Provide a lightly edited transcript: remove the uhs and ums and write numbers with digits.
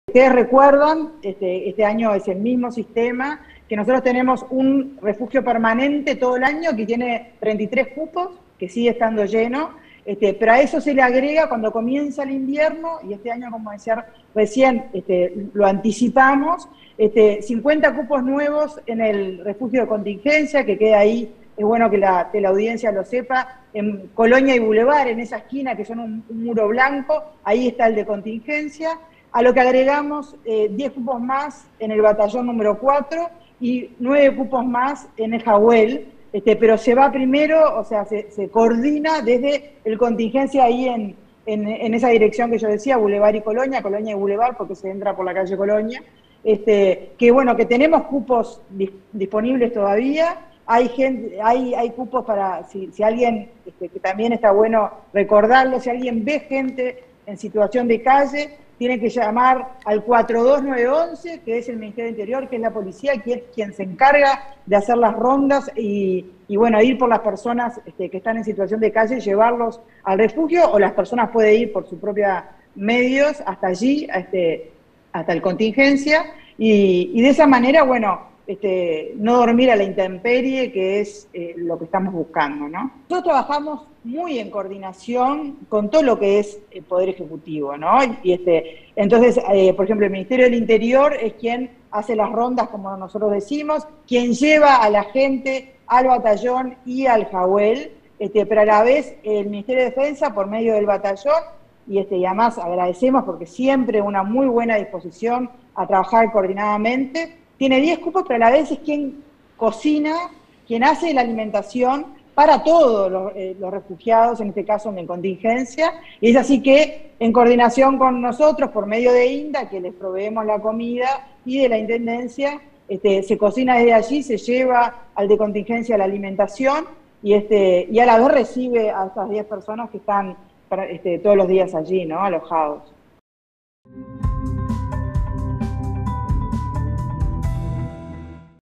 Ustedes recuerdan, este año es el mismo sistema, que nosotros tenemos un refugio permanente todo el año que tiene 33 cupos, que sigue estando lleno, pero a eso se le agrega cuando comienza el invierno, y este año, como decía recién, lo anticipamos, 50 cupos nuevos en el refugio de contingencia, que queda ahí, es bueno que la audiencia lo sepa, en Colonia y Boulevard, en esa esquina que son un muro blanco, ahí está el de contingencia, a lo que agregamos 10 cupos más en el batallón número 4 y 9 cupos más en el Jawel, pero se va primero, o sea, se coordina desde el contingencia ahí en esa dirección que yo decía, Boulevard y Colonia, Colonia y Boulevard, porque se entra por la calle Colonia, que bueno, que tenemos cupos disponibles todavía, hay cupos para, si alguien, que también está bueno recordarlo, si alguien ve gente en situación de calle, tiene que llamar al 42911, que es el Ministerio del Interior, que es la policía, que es quien se encarga de hacer las rondas y bueno, ir por las personas que están en situación de calle, llevarlos al refugio, o las personas pueden ir por sus propios medios hasta allí, hasta el contingencia, y de esa manera, bueno, no dormir a la intemperie, que es lo que estamos buscando, ¿no? Nosotros trabajamos muy en coordinación con todo lo que es el Poder Ejecutivo, ¿no? Entonces, por ejemplo, el Ministerio del Interior es quien hace las rondas, como nosotros decimos, quien lleva a la gente al batallón y al Jawel, pero a la vez el Ministerio de Defensa, por medio del batallón, y además agradecemos porque siempre una muy buena disposición a trabajar coordinadamente, tiene 10 cupos, pero a la vez es quien cocina, quien hace la alimentación para todos los refugiados, en este caso en contingencia, y es así que en coordinación con nosotros, por medio de INDA, que les proveemos la comida, y de la Intendencia, se cocina desde allí, se lleva al de contingencia la alimentación, y a la vez recibe a estas 10 personas que están todos los días allí, ¿no?, alojados.